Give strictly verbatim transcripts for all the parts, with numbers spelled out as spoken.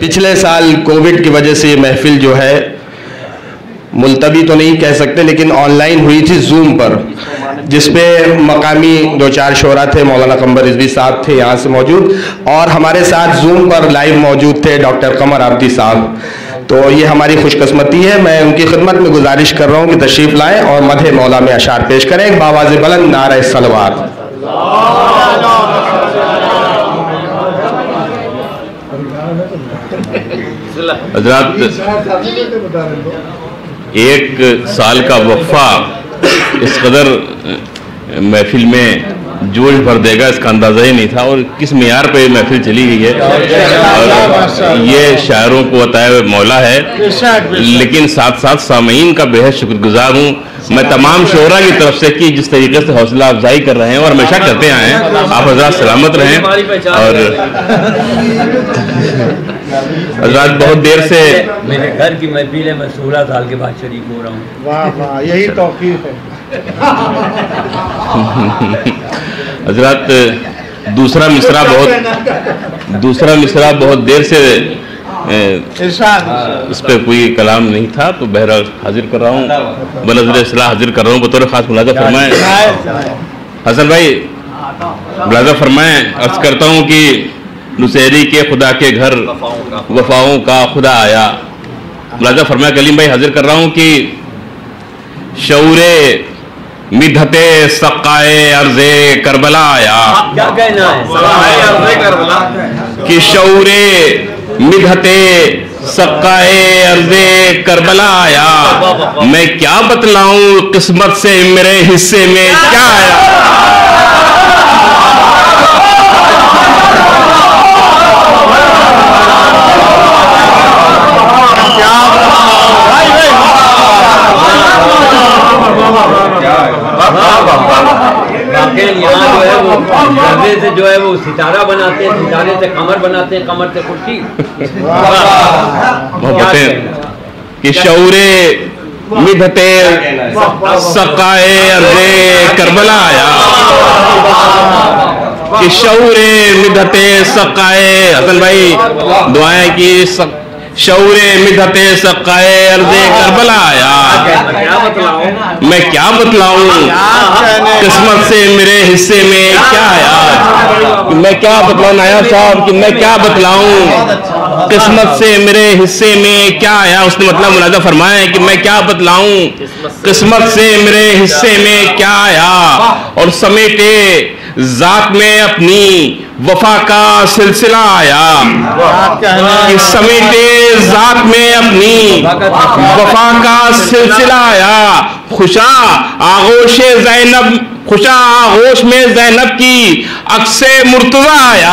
पिछले साल कोविड की वजह से ये महफिल जो है मुलतवी तो नहीं कह सकते, लेकिन ऑनलाइन हुई थी जूम पर, जिसपे मकामी दो चार शोरा थे, मौलाना कमर रिजवी साहब थे यहाँ से मौजूद, और हमारे साथ जूम पर लाइव मौजूद थे डॉक्टर कमर आबदी साहब। तो ये हमारी खुशकिस्मती है। मैं उनकी खिदमत में गुजारिश कर रहा हूँ कि तशरीफ़ लाएँ और मदह मौला में अशार पेश करें। बावाज़ बुलंद नारे सलवात। हज़रात, एक साल का वक्फा इस कदर महफिल में जोश भर देगा इसका अंदाज़ा ही नहीं था, और किस मियार पे महफिल चली गई है। और ये शायरों को अताए मौला है, लेकिन साथ साथ सामीन का बेहद शुक्रगुजार हूँ मैं तमाम शोरा की तरफ से कि जिस तरीके से हौसला अफजाई कर रहे हैं और हमेशा करते आए हैं। आप हज़रात सलामत रहें। और हज़रात, बहुत देर से मेरे घर की महफिल है, मैं सोलह साल के बाद शरीक हो रहा हूँ। वाह वाह, यही तौकीफ है। हज़रात, दूसरा मिसरा बहुत दूसरा मिसरा बहुत देर से इस पर कोई कलाम नहीं था, तो बहरहाल हाजिर कर रहा हूँ, बनज़र इस्लाह हाजिर कर रहा हूँ बतौर खास मुलाज़ा फरमाएं। हसन भाई मुलाज़ा फरमाएं। अर्ज़ करता हूँ कि नुसैरी के खुदा के घर वफाओं का खुदा आया। मुलाज़ा फरमाएं। कलीम भाई हाजिर कर रहा हूँ कि शऊरे मिधते सक़ाए अर्ज़े करबला आया। क्या कहना है? सक़ाए अर्ज़े करबला कि शऊरे मिधते सक़ाए अर्ज़े करबला आया। मैं क्या बतलाऊं किस्मत से मेरे हिस्से में क्या आया। यहाँ जो है वो पर्दे से जो है वो सितारा बनाते हैं, सितारे से कमर बनाते हैं, कमर से कुर्सी। कि शऊरे मिधते सक़ाए अर्ज़े करबला आया। कि शऊरे मिधते सक़ाए, हसन भाई दुआएं की, शऊरे मिधते सक़ाए अर्ज़े करबला आया। मैं क्या बतलाऊं किस्मत से मेरे हिस्से में क्या आया। मैं क्या बतलाऊं नायब साहब कि मैं क्या बतलाऊं किस्मत से मेरे हिस्से में क्या आया। उसने मतलब मुलाज़ा फरमाया कि मैं क्या बतलाऊं किस्मत से मेरे हिस्से में क्या आया। और समेटे जात में अपनी वफा का सिलसिला आया। इस समेटे जात में अपनी वफा का सिलसिला आया। खुशा आगोश ज़ैनब खुशा आगोश में ज़ैनब की अक्से मुर्तज़ा आया।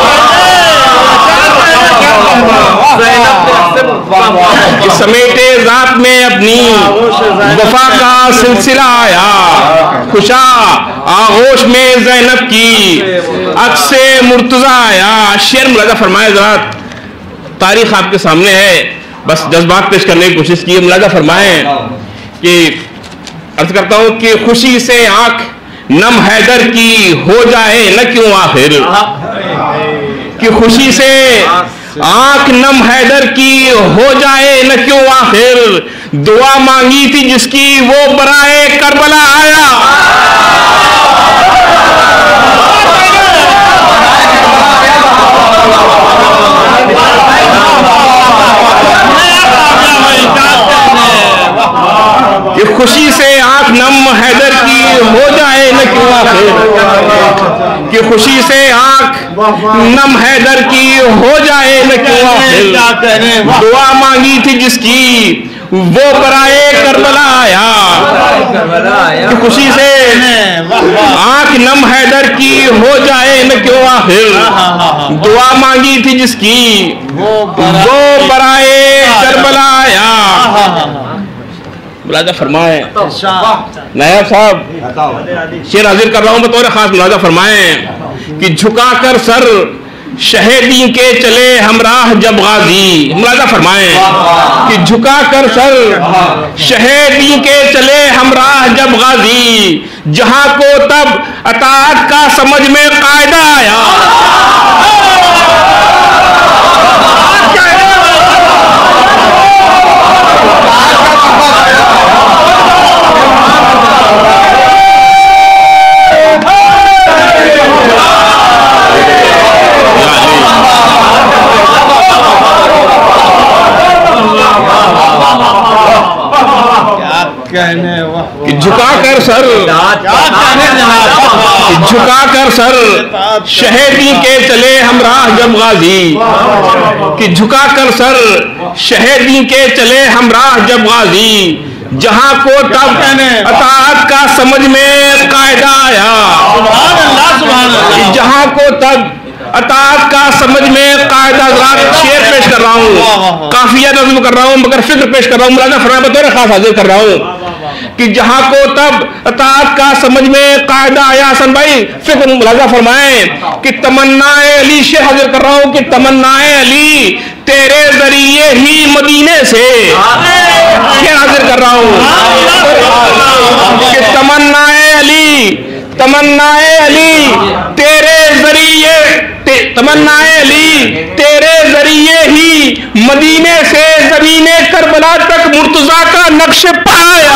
इस समेटे जात में अपनी वफा का सिलसिला आया। खुशा आगोश में ज़ैनब की अक्से मुर्तज़ा आया। शेर मुलाज़ा फरमाए। जरा तारीख आपके सामने है, बस जज्बात पेश करने की कोशिश की। मुलाज़ा फरमाए कि अर्ज करता हूं कि खुशी से आंख नम हैदर की हो जाए न क्यों आखिर। कि खुशी से आंख नम हैदर की हो जाए न क्यों आखिर। दुआ मांगी थी जिसकी वो बराए करबला आया। कि खुशी से आंख नम हैदर की हो जाए न क्यों आखिर। कि खुशी से आंख नम हैदर की हो जाए न क्यों आखिर। दुआ मांगी थी जिसकी वो बराए करबला आया। कि खुशी से आंख नम हैदर की हो जाए न क्यों आखिर। दुआ मांगी थी जिसकी वो बराए करबला आया। मुलाज़ा फरमाए। नायब साहब शेर हाजिर कर रहा हूं बतौर खास। मुलाज़ा फरमाए कि झुकाकर सर शहीदी के चले हमराह जब गाजी। मुलाज़ा फरमाए कि झुकाकर सर शहीदी के चले हमराह जब गाजी। जहां को तब अताअत का समझ में कायदा आया। कि झुका कर सर झुका कर सर शहीदी के चले हम राह जब गाजी, कि झुका कर सर शहीदी के चले हम राह जब गाजी, जहां को तब अताअत का समझ में कायदा आया, जहां को तब अताअत का समझ में कायदा। शेर पेश कर रहा हूँ, काफिया नज़्म कर रहा हूँ, मगर फिक्र पेश कर रहा हूँ, मुलाज़ा फरमाए बतौर खास हाजिर कर रहा हूँ कि जहां को तब अताअत का समझ में कायदा आया। हसन भाई फिक्र मुलाज़ा फरमाए कि तमन्नाए अली, शेर हाजिर कर रहा हूँ कि तमन्नाए अली तेरे जरिए ही मदीने से, शेर हाजिर कर रहा हूँ कि तमन्नाए अली, तमन्नाए अली तेरे जरिए, तमन्नाए अली तेरे जरिए ही मदीने से ज़मीने करबला तक मुर्तज़ा का नक्श पाया।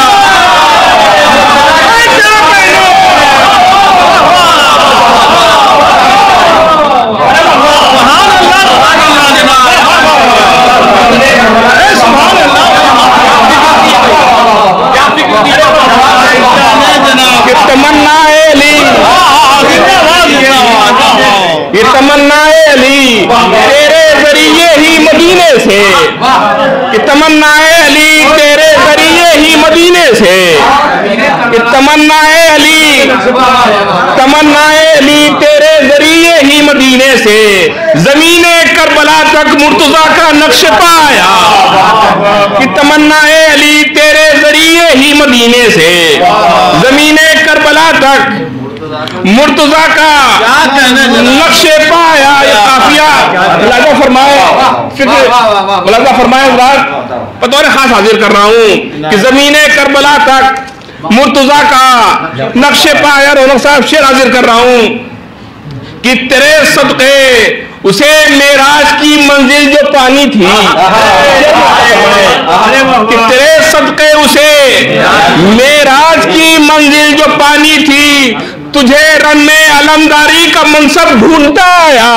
तमन्नाए अली, ये तमन्नाए अली तेरे जरिए ही मदीने से, कि तमन्नाए अली तेरे जरिए ही मदीने से, कि तमन्नाए अली, तमन्नाए अली तेरे जरिए ही मदीने से ज़मीने करबला तक मुर्तज़ा का नक्श पाया, कि तमन्नाए अली तेरे जरिए ही मदीने से ज़मीने करबला तक मुर्तज़ा का नक्शे पाया। ये काफिया मुलाज़ा फरमाए, मुलाज़ा फरमाए बतौर खास हाजिर कर रहा हूँ कि ज़मीने करबला तक मुर्तज़ा का नक्शे पाया। रौनक साहब शेर हाजिर कर रहा हूँ कि तेरे सदक़े उसे मेराज की मंजिल जो पानी थी, कि तेरे सदक़े उसे मेराज की मंजिल जो पानी थी, तुझे रन में अलमदारी का मनसब ढूंढता आया।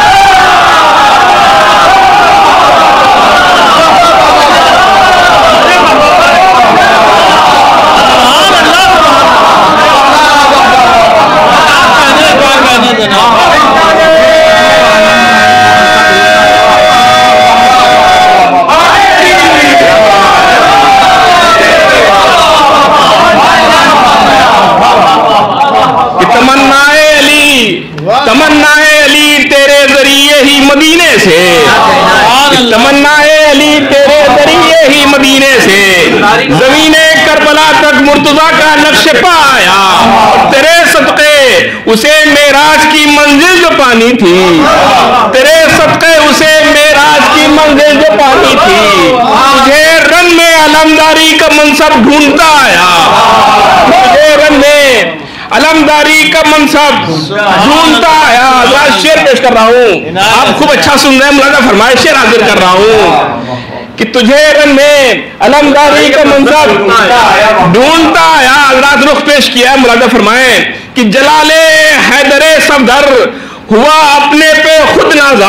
तमन्नाए अली, तमन्नाए अली तेरे जरिए ही मदीने से, तमन्नाए अली तेरे जरिए ही मदीने से ज़मीने करबला तक मुर्तज़ा का नक्श पाया। तेरे सदक़े उसे मेराज की मंजिल जो पानी थी, तेरे सदक़े उसे मेराज की मंजिल जो पानी थी, तुझे रन में अलमदारी का मनसब ढूंढता आया, तुझे रन में अलमदारी का मनसब ढूंढता आया। शेर पेश कर रहा हूँ, आप खूब अच्छा सुन रहे हैं, मुलाज़ा फरमाए शेर हाजिर कर रहा हूँ कि तुझे रन में अलमदारी का मनसब ढूंढता आया। रात रुख पेश किया है, मुलाज़ा फरमाए कि जलाले हैदरे सफदर हुआ अपने पे खुद नाज़ा,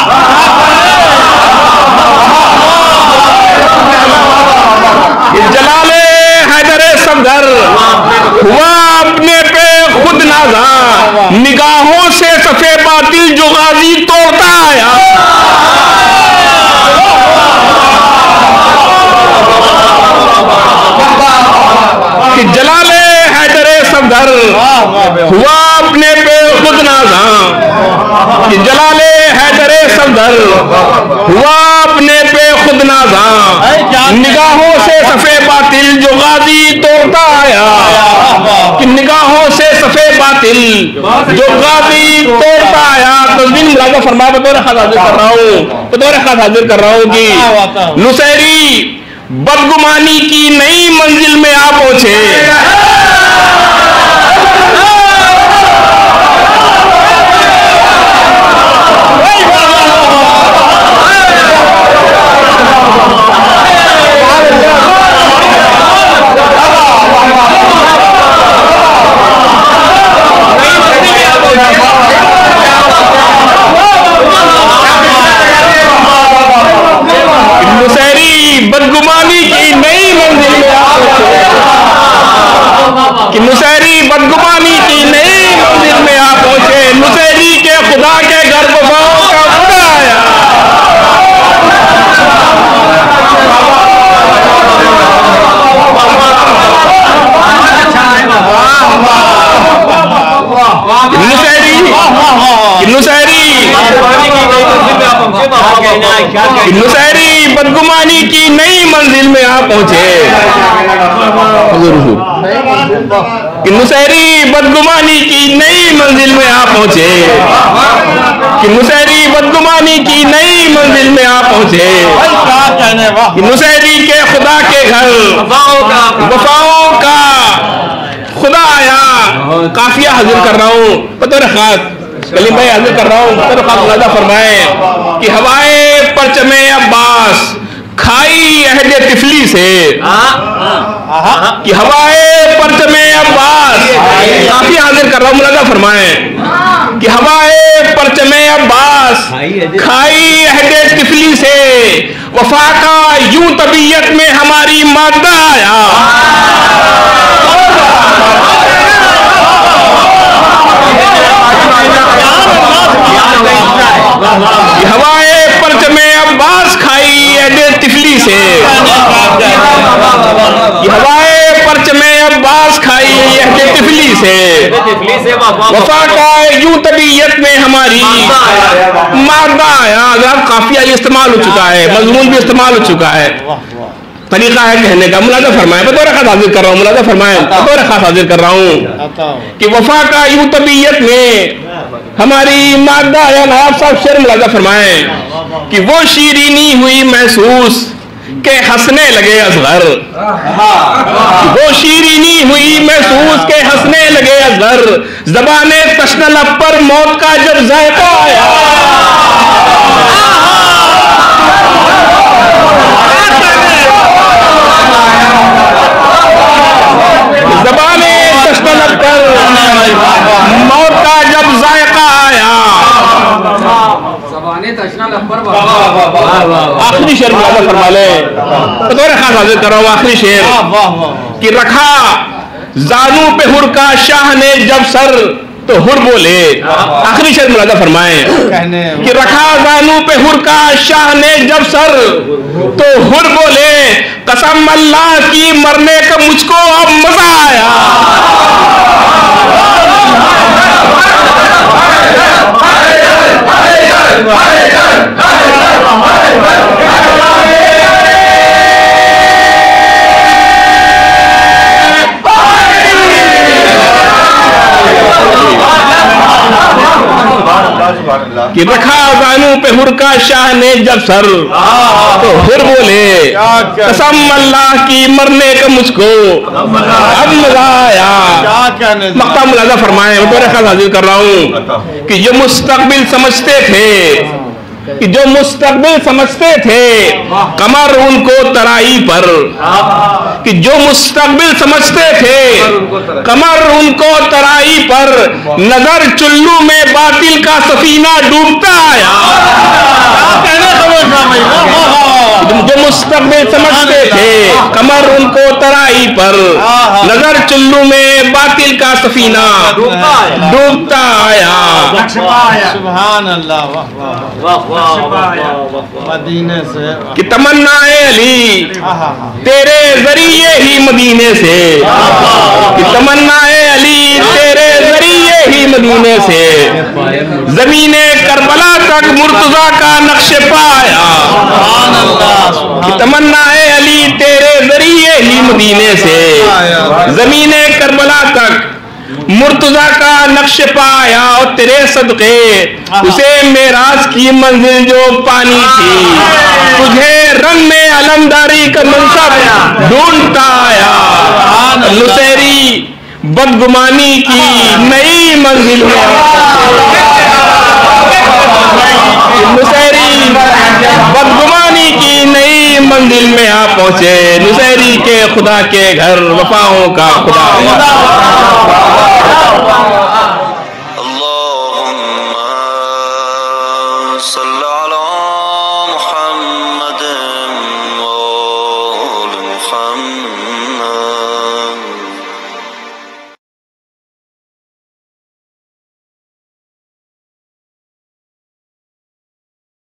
जलाले हैदरे सफदर हुआ अपने पे खुद नाज़ा, निगाहों से सफे बातिल जो गाजी तोड़ता आया। कि जलाले हैदरे सफदर हुआ अपने पे खुद नाज़ा, कि जलाले हैदरे सफदर हुआ अपने पे खुद नाज़ा, निगाहों से सफे बातिल जो गाजी तोड़ता आया, कि निगाहों से सफे बातिल जो गाजी तोड़ता आया। तस्वीर मुलाज़ा फरमाया, बतौर खास हाजिर कर रहा हूँ, बतौर खास हाजिर कर रहा हूँ कि नुसैरी बदगुमानी की नई मंजिल में आ पहुंचे, बदगुमानी की नई मंजिल में आ पहुंचे, कि नुसैरी बदगुमानी की नई मंजिल में आ पहुंचे। कि नुसैरी बदगुमानी की नई मंजिल में आ पहुंचे। कि नुसैरी बदगुमानी की नई मंजिल में आ पहुंचे। कि नुसैरी के खुदा के घर वफाओं का खुदा आया। काफिया हाजिर कर रहा हूँ बतौर खास, कलीम भाई हाजिर कर रहा हूँ बतौर खास। मुलाजा फरमाए कि हवाए परचमे अब्बास खाई अहदे तिफली से। कि हवाए परचमे अब्बास, काफी हाजिर कर रहा हूँ। मुलाजा फरमाए कि हवाए परचमे अब्बास खाई अहदे तिफली से। वफा का यूं तबीयत में हमारी मादा आया। हवाए परचमे अब्बास खाई अहदे तिफली से। हवाए परचमे अब्बास खाई अहदे तिफली से। वफा का यूं तबीयत में हमारी मादा आया। अगर काफिया इस्तेमाल हो चुका है, मजमून भी इस्तेमाल हो चुका है, तरीका है कहने का। मुलाजा फरमाए बतौर खास हाजिर कर रहा हूँ। मुलाजा फरमाए बतौर खास हाजिर कर रहा हूँ कि वफा का यूं तबीयत में हमारी मादा आया। नायब साहब शेर मुलाजा फरमाए कि वो शीरीनी हुई महसूस के हंसने लगे असगर। वो शीरीनी हुई महसूस के हंसने लगे असगर। ज़बाने तश्न लब पर मौत का जब जायका आया। ज़बाने तश्न लब पर मौत का जब जायका आया। आखिरी शेर मुलाजा फरमा ले बतौर खास हाजिर कर रहा हूँ। आखिरी शेर कि रखा जानू पे हुर का शाह ने जब सर तो हुर बोले। आखिरी शेर मुलाजा फरमाए कि रखा जानू पे हुर का शाह ने जब सर तो हुर बोले। कसम अल्लाह की मरने का मुझको अब मजा आया। कि रखा जानू पे हुर का शाह ने जब सर तो हुर बोले। कसम अल्लाह की मरने का मुझको अब मजा आया। मक्ता मुलाजा फरमाए बतौर खास हाजिर कर रहा हूँ कि ये मुस्तकबिल समझते थे कि जो मुस्तकबिल समझते थे कमर उनको तराई पर। कि जो मुस्तकबिल समझते थे कमर उनको तराई पर। नजर चुल्लू में बातिल का सफीना डूबता आया। जो मुस्तकबिल समझते थे कमर उनको तराई पर। नजर चुल्लू में बातिल का सफीना डूबता आया। सुभान अल्लाह। मदीने से कि तमन्नाए अली तेरे जरिए ही मदीने से। कि तमन्नाए अली तेरे जरिए ही मदीने से। जमीने करबला तक मुर्तजा का नक्श पाया। कि तमन्नाए अली तेरे जरिए ही मदीने से। जमीने करबला तक मुर्तजा का नक्श पाया। और तेरे सदके उसे मेराज की मंजिल जो पानी थी। तुझे रंग में अलमदारी का मनसब ढूंढता आया। नुसैरी बदगुमानी की नई मंजिल में। नुसैरी बदगुमानी की नई मंजिल में आ पहुंचे। नुसैरी के खुदा के घर वफाओं का खुदा।